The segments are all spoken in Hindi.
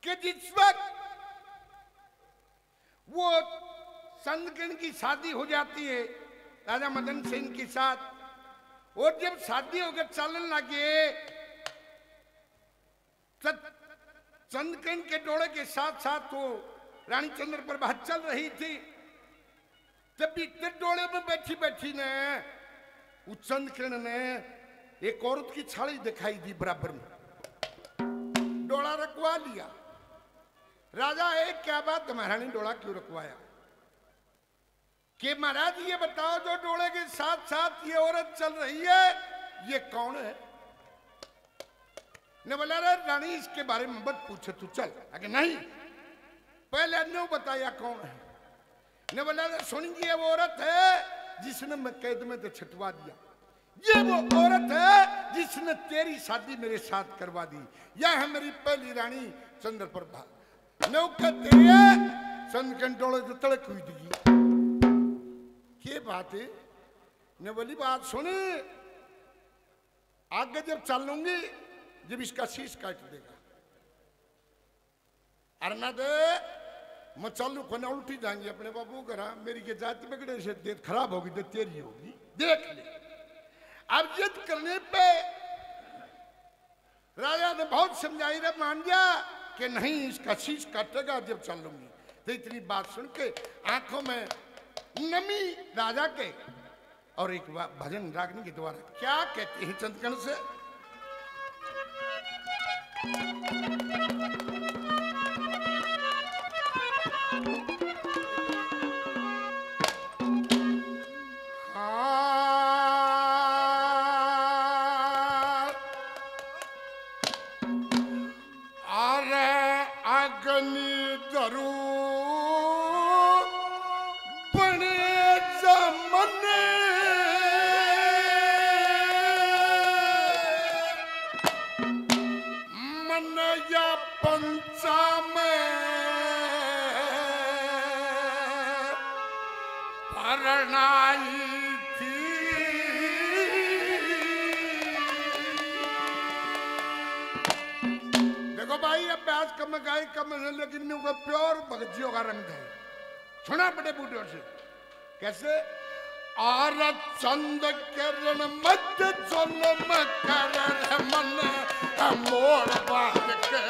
कि जिस वक्त वो चंद्रकिरण की शादी हो जाती है राजा मदन सेन के साथ, और जब शादी होकर चलने लगे चंद्रकिरण के डोले के साथ साथ वो रानी चंद्रप्रभा चल रही थी। जब इतने डोले में बैठी बैठी ने उस चंद्रकिरण ने एक औरत की छाड़ी दिखाई दी बराबर में, डोला रखवा लिया। राजा एक क्या बात महारानी डोला क्यों रखवाया? कि महाराज ये बताओ जो डोले के साथ साथ ये औरत चल रही है ये कौन है? ने बोला रे रानी इसके बारे में मत पूछे तू चल। अगर नहीं पहले ने बताया कौन है। ने बोला रे सुन ये वो औरत है जिसने मैं कैद में तो छटवा दिया, ये वो औरत है जिसने तेरी शादी मेरे साथ करवा दी, यह है मेरी पहली रानी चंद्रप्रभा। चंद्रकिरण डोले तो तड़क हुई दी। क्या बात है? ने बोली बात सुने, आगे जब चलूंगी जब इसका शीश काट देगा अरना दे मैं चालू खोने उल्टी जाएंगे अपने बाबू करा, मेरी के जाति बिगड़े से देख खराब होगी तो तेरी होगी, देख ले। अब जिद करने पे राजा ने बहुत समझाई रे मान जा कि नहीं इसका शीश काटेगा जब चलूंगी। तो इतनी बात सुन के आंखों में नमी राजा के और एक भजन रागनी के द्वारा क्या कहते हैं चंद्रकिरण से? लेकिन उनका प्योर भगतियों का रंग है, सुना बड़े बूढ़ों से कैसे? आर चंद किरण मध्य जुल्म कर मन मोर बात के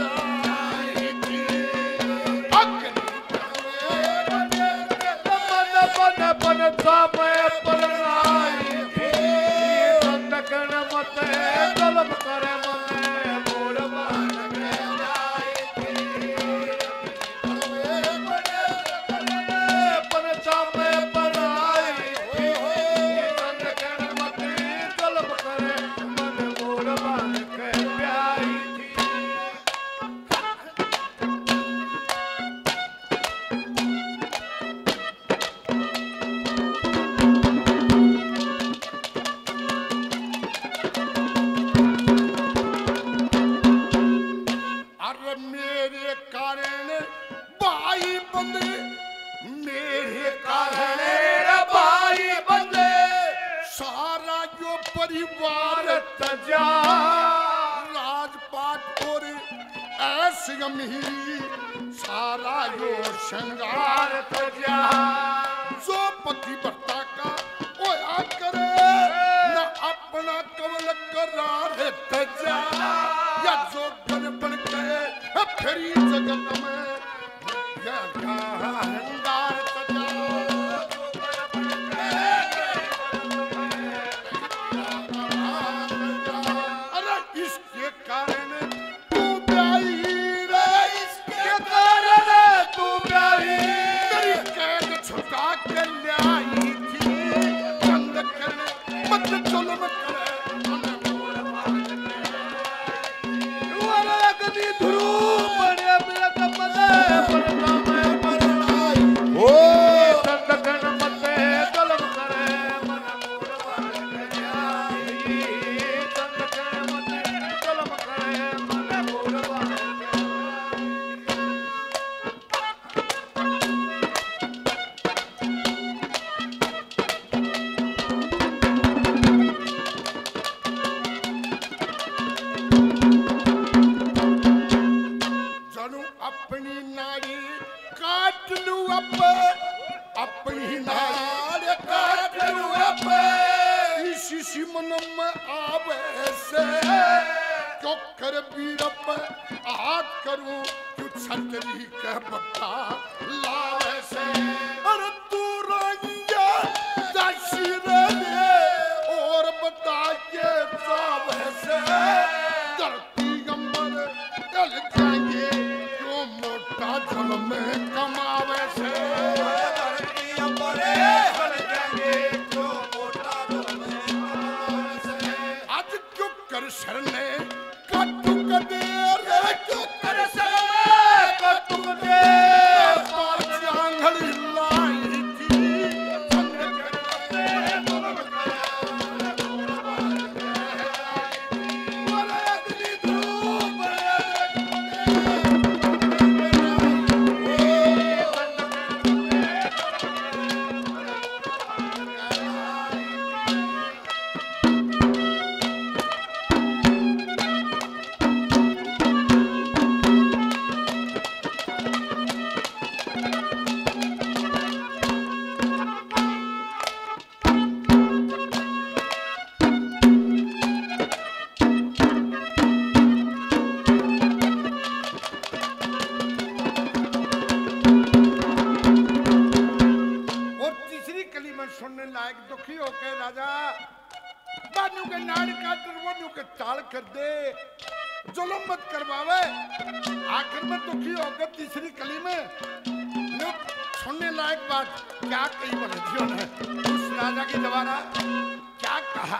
सारा यो श्रृंगार तजा जो पति भक्ता का ओया करे न अपना कवल करार तजा या जो बन बन के फिरी जगत में या श्रृंगार तजा अरे इसके कारण से क्यों कर बीरप हाथ करूं क्यों छतरी के बता लावे से अरे तू रंगिया दासी रे और बता के जावे से धरती गंबर चल जाएंगे क्यों मोटा जल में कमावे से धरती गंबर चल जाएंगे क्यों मोटा जल में कमावे से आज क्यों कर शरणे काटू कदे रे क्यों कर शरणे काटू कदे पार जांघड़ी लाई थी चंद्र करते बोल अगली धूप सुनने लायक दुखी होकर राजा बानू के नाड़ काट वनू के ताल कर दे जुल्म मत करवावे आखिर में दुखी होकर तीसरी कली में सुनने लायक बात क्या कही बलजियों ने उस राजा की दोबारा क्या कहा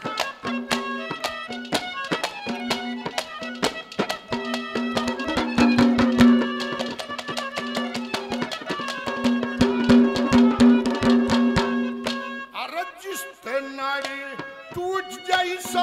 टूट जैसा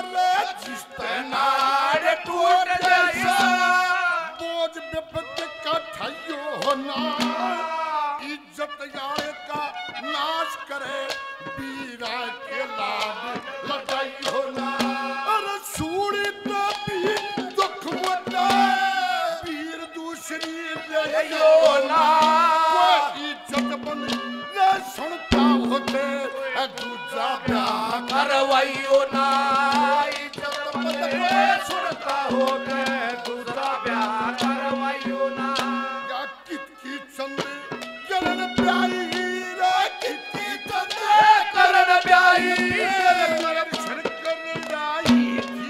टूट जैसा बोझ विपद का ठइयो होना इज्जत यार का नाश करे बीरा के लाभ लटाई होना अरे सूरी तो भी दुख मता वीर दूसरी होना इज्जत बन न सुनता होते दूजा प्यार करवाइयो ना इज्जत बदले सुनता हो गए दूसरा प्यार करवाइयो ना या कितकी चंद्र करण प्याई रे कितकी चंद्र करण प्याई करण छड़कर आई थी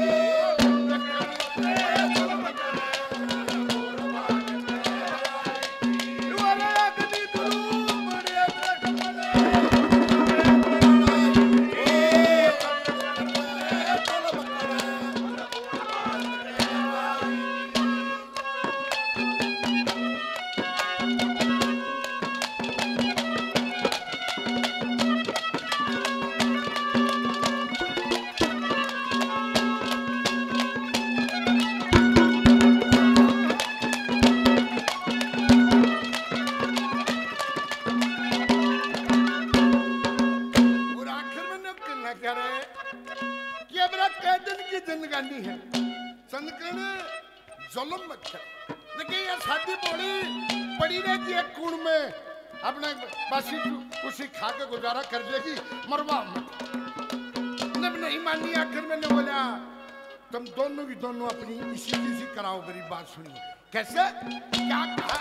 जिंदगानी है संकन जुल्म मत कर लेकिन ये शादी बोली पड़ी रहती है कुण में अपने बासी कुछ खा के गुजारा कर देगी मरवा मत जब नहीं मानी आखिर मैंने बोला तुम दोनों की दोनों अपनी इसी किसी कराओ मेरी बात सुनिए कैसे क्या कहा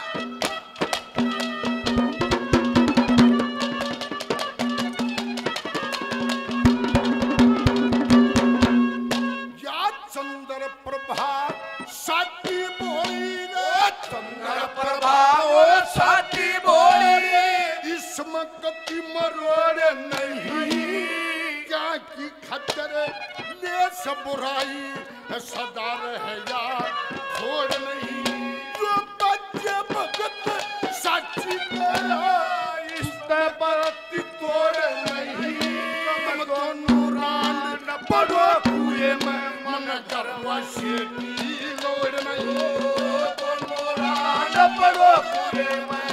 साथी बोली रे चंद्र प्रभाव साथी बोली इसमें कति मरोड़ नहीं क्या की खतर ले सब बुराई सदा रहे यार छोड़ नहीं जो बच्चे भगत साची इस पर तोड़ नहीं तुम दोनों रान पड़ो कुएं में मन करवा शेटी लोड़ नहीं पड़ो पूरे में